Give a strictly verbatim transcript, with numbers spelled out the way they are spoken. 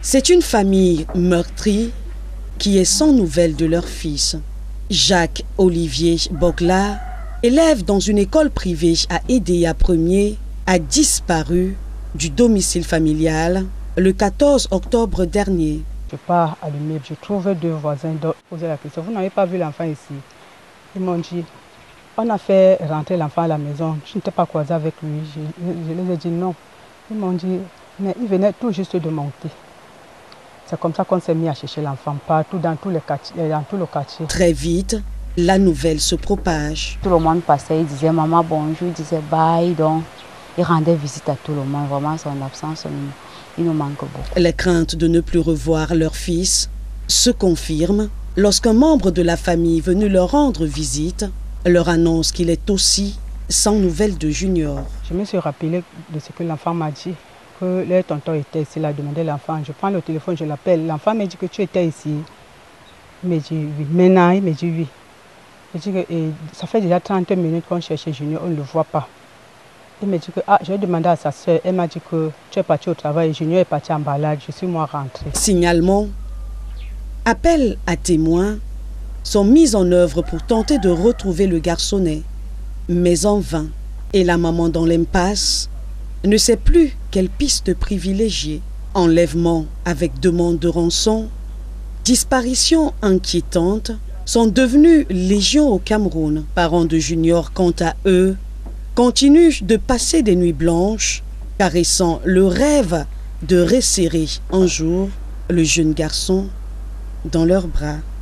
C'est une famille meurtrie qui est sans nouvelles de leur fils. Jacques-Olivier Bogla, élève dans une école privée à Edéa premier, a disparu du domicile familial le quatorze octobre dernier. Je pars à l'immeuble, je trouve deux voisins poser la question. Vous n'avez pas vu l'enfant ici? Ils m'ont dit, on a fait rentrer l'enfant à la maison. Je n'étais pas croisé avec lui. Je, je, je les ai dit non. Ils m'ont dit, mais il venait tout juste de monter. C'est comme ça qu'on s'est mis à chercher l'enfant partout dans, tous les quartiers, dans tout le quartier. Très vite, la nouvelle se propage. Tout le monde passait, il disait maman bonjour, il disait bye, donc il rendait visite à tout le monde. Vraiment, son absence, il nous manque beaucoup. Les craintes de ne plus revoir leur fils se confirment lorsqu'un membre de la famille venu leur rendre visite leur annonce qu'il est aussi sans nouvelles de Junior. Je me suis rappelé de ce que l'enfant m'a dit, que le tonton était ici, il a demandé l'enfant. Je prends le téléphone, je l'appelle. L'enfant me dit que tu étais ici. Il me dit oui. Maintenant, il me dit oui. Il dit que et, ça fait déjà trente minutes qu'on cherche Junior, on ne le voit pas. Il me dit que ah, j'ai demandé à sa soeur, elle m'a dit que tu es parti au travail, Junior est parti en balade, je suis moi rentré. Signalement, appel à témoins sont mis en œuvre pour tenter de retrouver le garçonnet, mais en vain. Et la maman dans l'impasse ne sait plus quelle piste privilégier. Enlèvement avec demande de rançon, disparition inquiétante sont devenues légion au Cameroun. Parents de Junior, quant à eux, continuent de passer des nuits blanches, caressant le rêve de resserrer un jour le jeune garçon dans leurs bras.